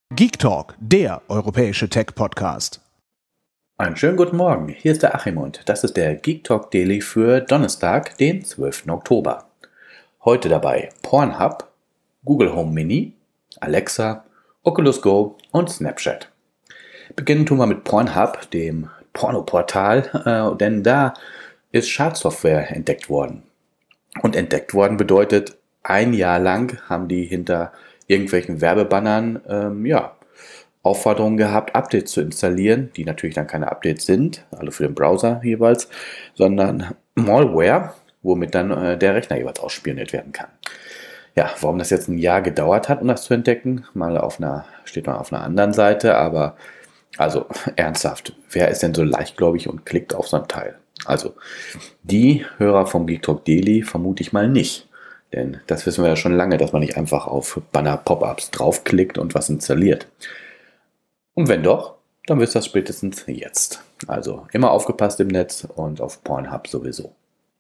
Geek Talk, der europäische Tech-Podcast. Einen schönen guten Morgen, hier ist der Achim und das ist der Geek Talk Daily für Donnerstag, den 12. Oktober. Heute dabei Pornhub, Google Home Mini, Alexa, Oculus Go und Snapchat. Beginnen tun wir mit Pornhub, dem Pornoportal, denn da ist Schadsoftware entdeckt worden. Und entdeckt worden bedeutet, ein Jahr lang haben die hinter irgendwelchen Werbebannern Aufforderungen gehabt, Updates zu installieren, die natürlich dann keine Updates sind, also für den Browser jeweils, sondern Malware, womit dann der Rechner jeweils ausspioniert werden kann. Ja, warum das jetzt ein Jahr gedauert hat, um das zu entdecken, steht mal auf einer anderen Seite, aber also ernsthaft, wer ist denn so leichtgläubig und klickt auf so ein Teil? Also die Hörer vom Geek Talk Daily vermute ich mal nicht. Denn das wissen wir ja schon lange, dass man nicht einfach auf Banner-Pop-Ups draufklickt und was installiert. Und wenn doch, dann wisst ihr das spätestens jetzt. Also immer aufgepasst im Netz und auf Pornhub sowieso.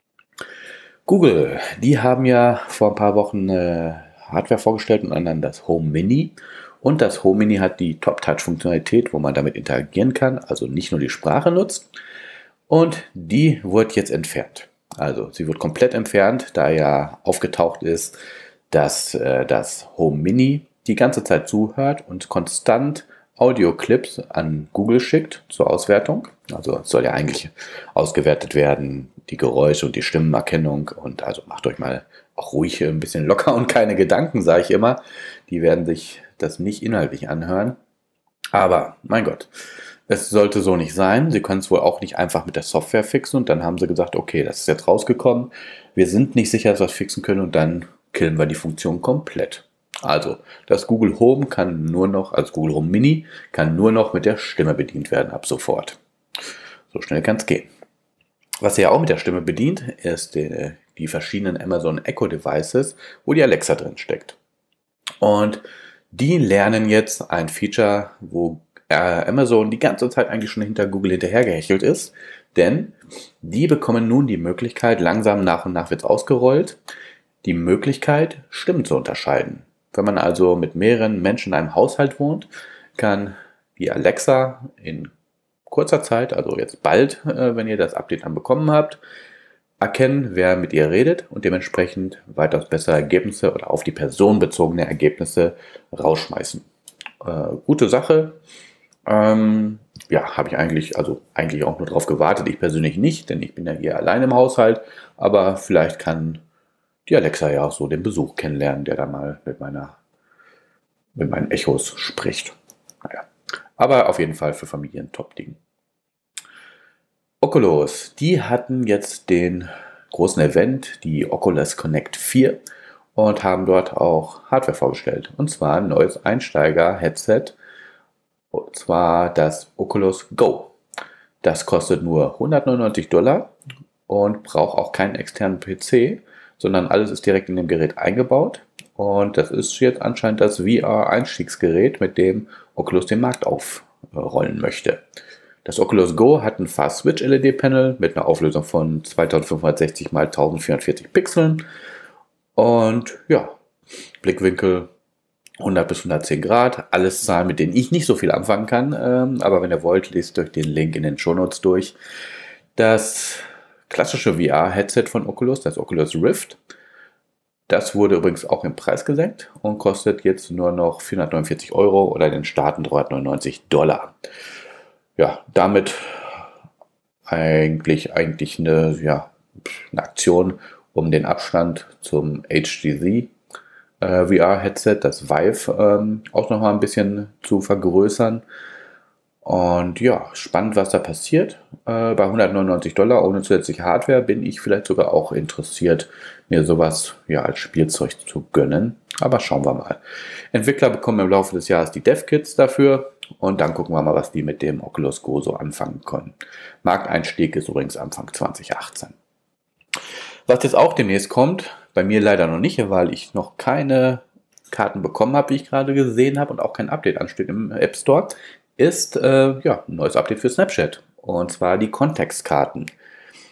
Google, die haben ja vor ein paar Wochen Hardware vorgestellt und dann das Home Mini. Und das Home Mini hat die Top-Touch-Funktionalität, wo man damit interagieren kann, also nicht nur die Sprache nutzt. Und die wird jetzt entfernt. Also sie wird komplett entfernt, da ja aufgetaucht ist, dass das Home Mini die ganze Zeit zuhört und konstant Audioclips an Google schickt zur Auswertung. Also es soll ja eigentlich ausgewertet werden, die Geräusche und die Stimmenerkennung. Und also macht euch mal auch ruhig ein bisschen locker und keine Gedanken, sage ich immer. Die werden sich das nicht inhaltlich anhören. Aber mein Gott, es sollte so nicht sein. Sie können es wohl auch nicht einfach mit der Software fixen. Und dann haben sie gesagt, okay, das ist jetzt rausgekommen. Wir sind nicht sicher, dass wir es fixen können. Und dann killen wir die Funktion komplett. Also das Google Home Google Home Mini kann nur noch mit der Stimme bedient werden ab sofort. So schnell kann es gehen. Was ihr ja auch mit der Stimme bedient, ist die verschiedenen Amazon Echo Devices, wo die Alexa drin steckt. Und die lernen jetzt ein Feature, wo Amazon die ganze Zeit eigentlich schon hinter Google hinterhergehechelt ist, denn die bekommen nun die Möglichkeit, langsam nach und nach wird es ausgerollt, die Möglichkeit, Stimmen zu unterscheiden. Wenn man also mit mehreren Menschen in einem Haushalt wohnt, kann die Alexa in kurzer Zeit, also jetzt bald, wenn ihr das Update dann bekommen habt, erkennen, wer mit ihr redet und dementsprechend weitaus bessere Ergebnisse oder auf die Person bezogene Ergebnisse rausschmeißen. Gute Sache. Habe ich eigentlich auch nur darauf gewartet. Ich persönlich nicht, denn ich bin ja hier allein im Haushalt. Aber vielleicht kann die Alexa ja auch so den Besuch kennenlernen, der da mal mit meinen Echos spricht. Naja. Aber auf jeden Fall für Familien Top-Ding. Oculus, die hatten jetzt den großen Event, die Oculus Connect 4 und haben dort auch Hardware vorgestellt. Und zwar ein neues Einsteiger-Headset, und zwar das Oculus Go. Das kostet nur $199 und braucht auch keinen externen PC, sondern alles ist direkt in dem Gerät eingebaut. Und das ist jetzt anscheinend das VR-Einstiegsgerät, mit dem Oculus den Markt aufrollen möchte. Das Oculus Go hat ein Fast Switch LED-Panel mit einer Auflösung von 2560 x 1440 Pixeln. Und ja, Blickwinkel 100 bis 110 Grad. Alles Zahlen, mit denen ich nicht so viel anfangen kann. Aber wenn ihr wollt, lest euch den Link in den Shownotes durch. Das klassische VR-Headset von Oculus, das Oculus Rift, das wurde übrigens auch im Preis gesenkt und kostet jetzt nur noch 449 € oder den Starten $399. Ja, damit eigentlich eine Aktion, um den Abstand zum HTC VR-Headset, das Vive, auch nochmal ein bisschen zu vergrößern. Und ja, spannend, was da passiert. Bei $199 ohne zusätzliche Hardware bin ich vielleicht sogar auch interessiert, mir sowas als Spielzeug zu gönnen. Aber schauen wir mal. Entwickler bekommen im Laufe des Jahres die Dev-Kits dafür und dann gucken wir mal, was die mit dem Oculus Go so anfangen können. Markteinstieg ist übrigens Anfang 2018. Was jetzt auch demnächst kommt, bei mir leider noch nicht, weil ich noch keine Karten bekommen habe, wie ich gerade gesehen habe und auch kein Update ansteht im App Store, ist ein neues Update für Snapchat. Und zwar die Kontextkarten.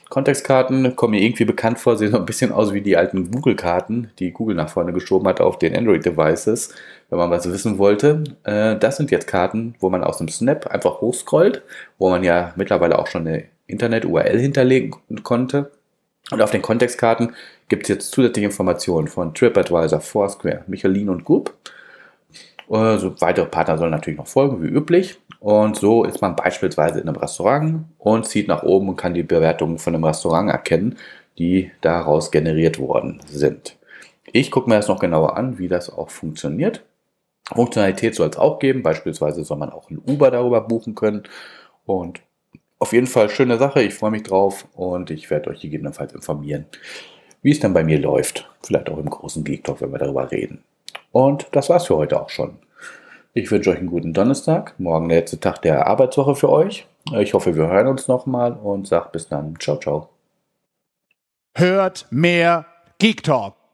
Kontextkarten kommen mir irgendwie bekannt vor, sehen so ein bisschen aus wie die alten Google-Karten, die Google nach vorne geschoben hat auf den Android-Devices, wenn man was wissen wollte. Das sind jetzt Karten, wo man aus dem Snap einfach hochscrollt, wo man ja mittlerweile auch schon eine Internet-URL hinterlegen konnte. Und auf den Kontextkarten gibt es jetzt zusätzliche Informationen von TripAdvisor, Foursquare, Michelin und Goop. So weitere Partner sollen natürlich noch folgen, wie üblich. Und so ist man beispielsweise in einem Restaurant und zieht nach oben und kann die Bewertungen von einem Restaurant erkennen, die daraus generiert worden sind. Ich gucke mir das noch genauer an, wie das auch funktioniert. Funktionalität soll es auch geben. Beispielsweise soll man auch ein Uber darüber buchen können. Und auf jeden Fall schöne Sache. Ich freue mich drauf und ich werde euch gegebenenfalls informieren, wie es dann bei mir läuft. Vielleicht auch im großen Geek Talk, wenn wir darüber reden. Und das war's für heute auch schon. Ich wünsche euch einen guten Donnerstag. Morgen der letzte Tag der Arbeitswoche für euch. Ich hoffe, wir hören uns nochmal und sage bis dann. Ciao, ciao. Hört mehr Geek Talk.